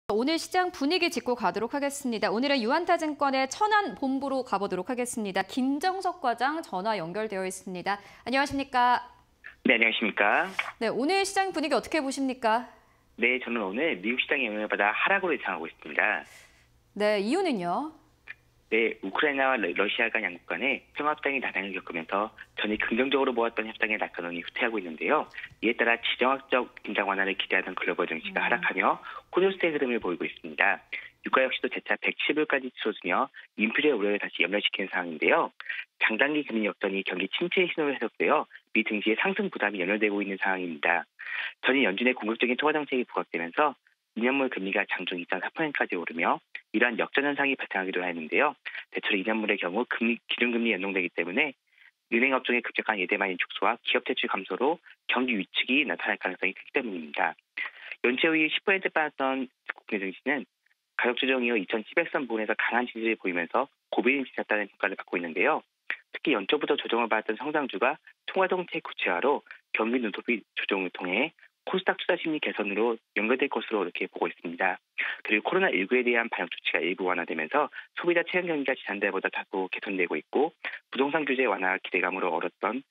오늘 시장 분위기 짚고 가도록 하겠습니다. 오늘은 유한타증권의 천안본부로 가보도록 하겠습니다. 김정석 과장 전화 연결되어 있습니다. 안녕하십니까? 네, 안녕하십니까? 네, 오늘 시장 분위기 어떻게 보십니까? 네, 저는 오늘 미국 시장의 영향을 받아 하락으로 예상하고 있습니다. 네, 이유는요? 네, 우크라이나와 러시아 간 양국 간의 평화협상이 난항을 겪으면서 전이 긍정적으로 보았던 협상의 낙관론이 후퇴하고 있는데요. 이에 따라 지정학적 긴장 완화를 기대하던 글로벌 증시가 하락하며 호조세의 흐름을 보이고 있습니다. 유가 역시도 재차 110불까지 치솟으며 인플레 우려를 다시 염려시키는 상황인데요. 장단기 금리 역전이 경기 침체의 신호를 해석되어 미 증시의 상승 부담이 연결되고 있는 상황입니다. 전이 연준의 공격적인 통화 정책이 부각되면서 2년물 금리가 장중 2.4%까지 오르며 이러한 역전 현상이 발생하기도 했는데요. 대체로 2년물의 경우 기준금리 연동되기 때문에 은행업종의 급격한 예대마진 축소와 기업 대출 감소로 경기 위축이 나타날 가능성이 크기 때문입니다. 연체 후에 10% 빠졌던 국내 증시는 가격 조정 이후 2,700선 부근에서 강한 지지를 보이면서 고비를 지났다는 평가를 받고 있는데요. 특히 연초부터 조정을 받았던 성장주가 통화정책 구체화로 경기 눈높이 조정을 통해 코스닥 투자 심리 개선으로 연결될 것으로 이렇게 보고 있습니다. 그리고 코로나19에 대한 방역 조치가 일부 완화되면서 소비자 체감 경기가 지난달보다 다소 개선되고 있고 부동산 규제 완화 기대감으로 얼었던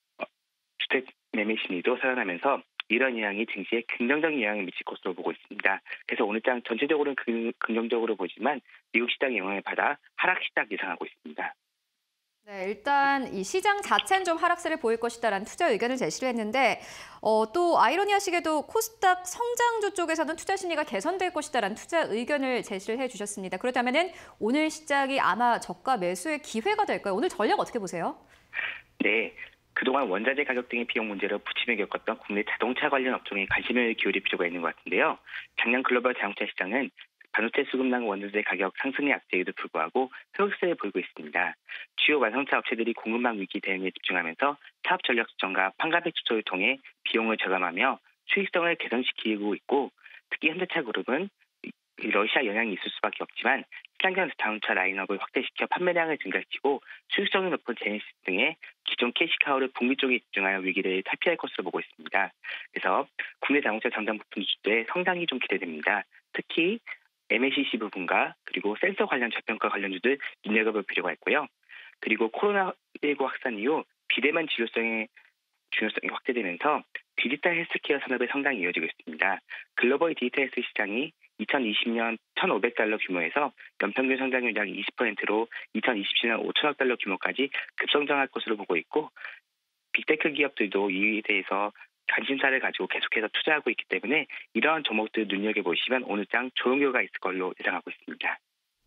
주택 매매 심리도 살아나면서 이런 영향이 증시에 긍정적인 영향을 미칠 것으로 보고 있습니다. 그래서 오늘 장 전체적으로는 긍정적으로 보지만 미국 시장의 영향을 받아 하락 시작 예상하고 있습니다. 네, 일단 이 시장 자체는 좀 하락세를 보일 것이다라는 투자 의견을 제시를 했는데 또 아이러니하시게도 코스닥 성장주 쪽에서는 투자 심리가 개선될 것이다라는 투자 의견을 제시를 해주셨습니다. 그렇다면은 오늘 시장이 아마 저가 매수의 기회가 될까요? 오늘 전략 어떻게 보세요? 네. 그동안 원자재 가격 등의 비용 문제로 부침을 겪었던 국내 자동차 관련 업종에 관심을 기울일 필요가 있는 것 같은데요. 작년 글로벌 자동차 시장은 반도체 수급난 원자재 가격 상승의 악재에도 불구하고 회복세를 보이고 있습니다. 주요 완성차 업체들이 공급망 위기 대응에 집중하면서 사업 전략 수정과 판가백 축소를 통해 비용을 절감하며 수익성을 개선시키고 있고 특히 현대차 그룹은 러시아 영향이 있을 수밖에 없지만 친환경 자동차 라인업을 확대시켜 판매량을 증가시키고 수익성이 높은 제네시스 등의 기존 캐시카우를 북미 쪽에 집중하여 위기를 탈피할 것으로 보고 있습니다. 그래서 국내 자동차 전장 부품 주주의 성장이 좀 기대됩니다. 특히 MLCC 부분과 그리고 센서 관련 저평가 관련주들 눈여겨볼 필요가 있고요. 그리고 코로나19 확산 이후 비대면 진료성의 중요성이 확대되면서 디지털 헬스케어 산업의 성장이 이어지고 있습니다. 글로벌 디지털 헬스 시장이 2020년 1,500달러 규모에서 연평균 성장률 약 20%로 2027년 5천억 달러 규모까지 급성장할 것으로 보고 있고 빅테크 기업들도 이에 대해서 관심사를 가지고 계속해서 투자하고 있기 때문에 이러한 종목들 눈여겨보시면 오늘 장 좋은 결과가 있을 걸로 예상하고 있습니다.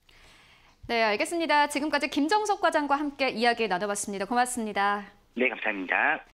네, 알겠습니다. 지금까지 김정석 과장과 함께 이야기 나눠봤습니다. 고맙습니다. 네, 감사합니다.